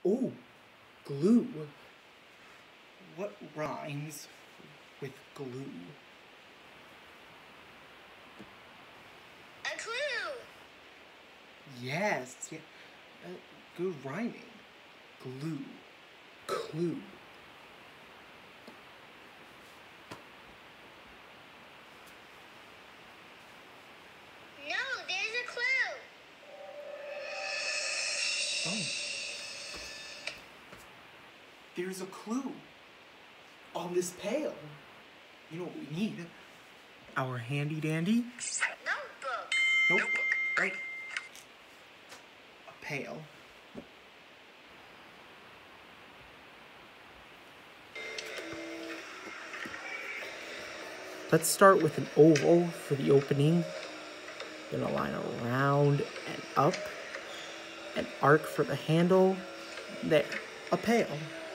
Oh, glue. What rhymes with glue? A clue. Yes, yeah. Good rhyming. Glue. Clue. No, there's a clue. Oh. There's a clue on this pail. You know what we need? Our handy dandy Notebook. notebook, right? A pail. Let's start with an oval for the opening. Gonna line around and up. An arc for the handle. There, a pail.